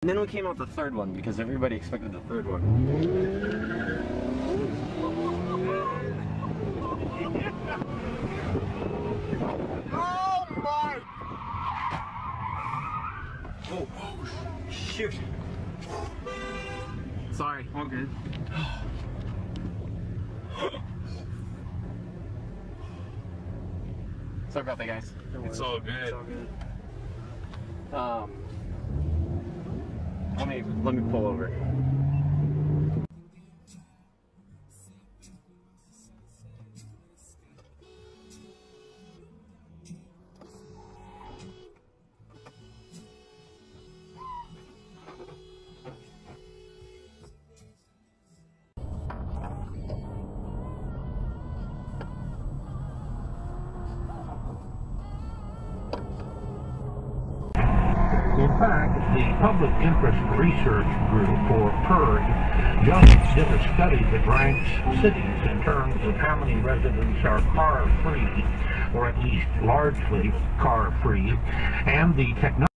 And then we came out the third one because everybody expected the third one. Oh my! Oh, shoot. Sorry, all good. Sorry about that, guys. It's all good. It's all good. Let me pull over. In fact, the Public Interest Research Group, or PIRG, just did a study that ranks cities in terms of how many residents are car-free, or at least largely car-free, and the technology.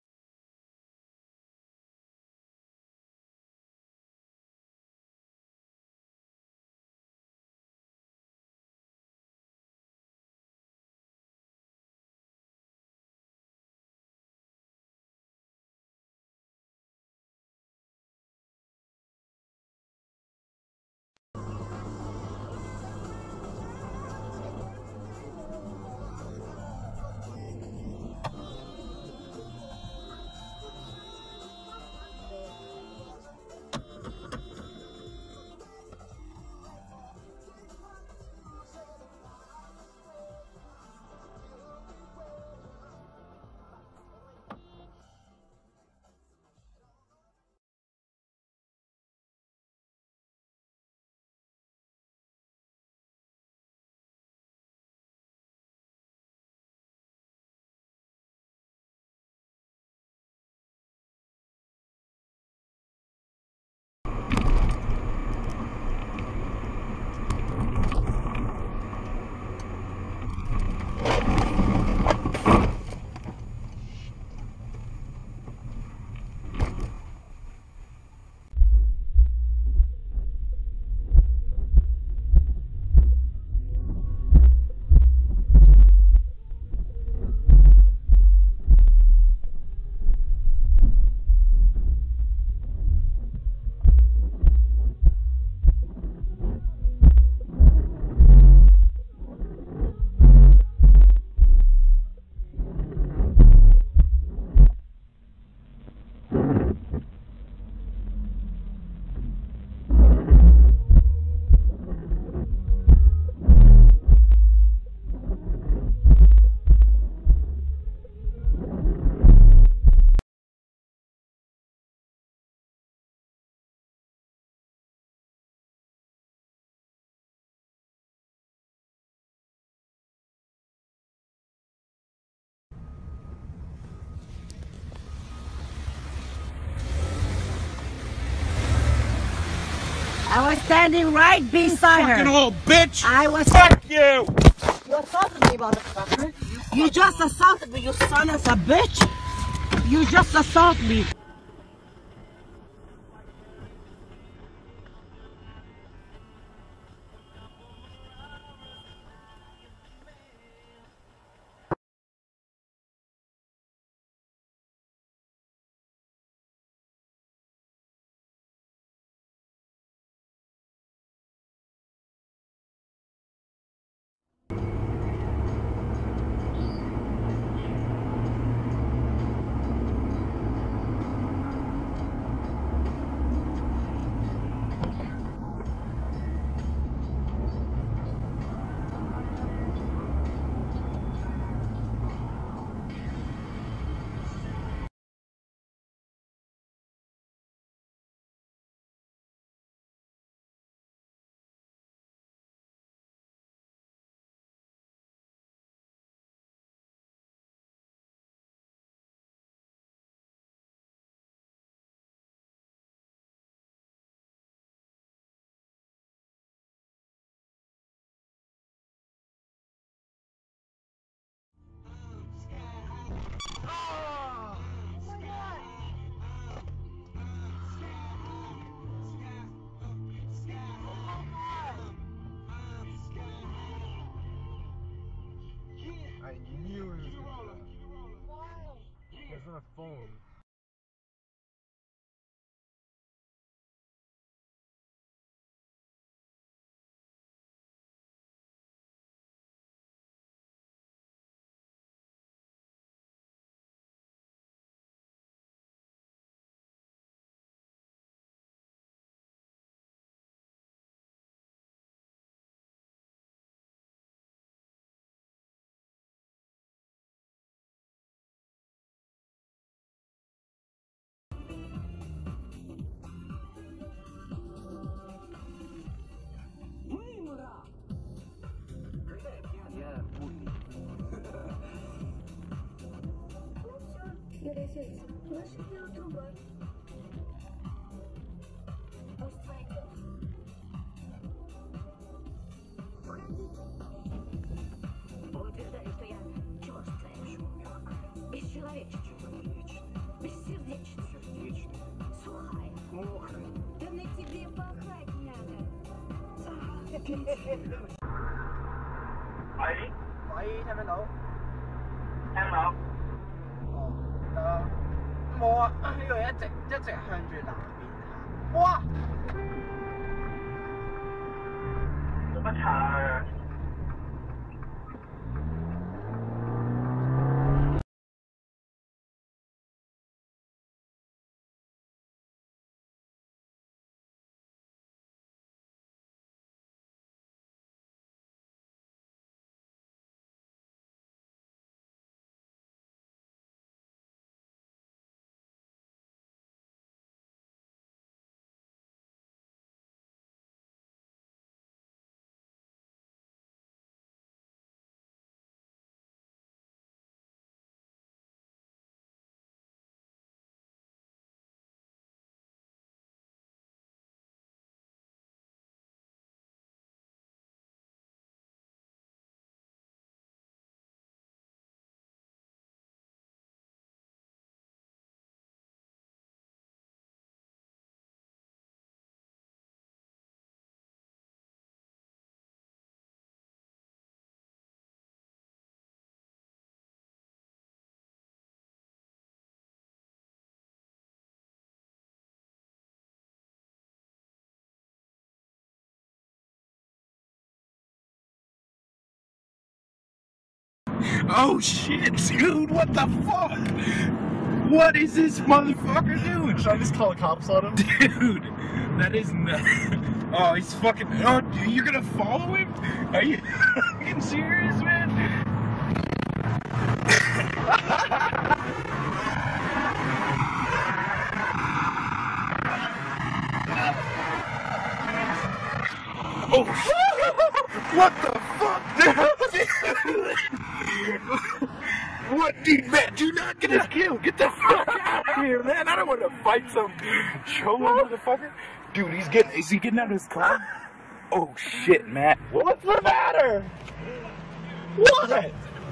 I was standing right beside her. Fucking old bitch! I was. Fuck you! You assaulted me, motherfucker. You just assaulted me, you son of a bitch. You just assaulted me. I knew it was gonna do that. Why? It's on a phone. Göreceğiz. Nasıl bir YouTuber? Australia. Утверждаю, что я черствая шумёк. Бесчеловечный. Бессердечный. Сухая. Мокрая. Да на тебе пахать надо. Ấy, Vậy theo bên đủ. 聽到。 冇啊！呢度一直向住南邊行。哇！ 冇乜查。 Oh shit, dude, what the fuck? What is this motherfucker doing? Should I just call the cops on him? Dude, that is not. Oh, he's fucking. Oh, you're gonna follow him? Are you fucking serious, man? Oh shit! What the fuck, dude? What, dude, man? Do not get us killed. Get the fuck out of here, man. I don't want to fight some cholo motherfucker. Dude, is he getting out of his car? Oh shit, Matt. What's the matter? What?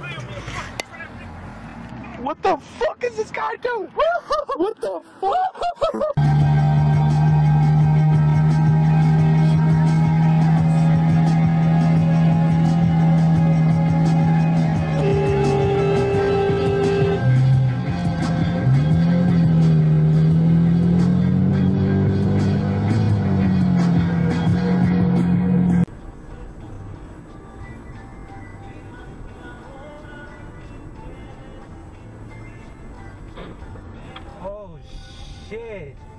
What the fuck is this guy doing? What the fuck? Oh shit!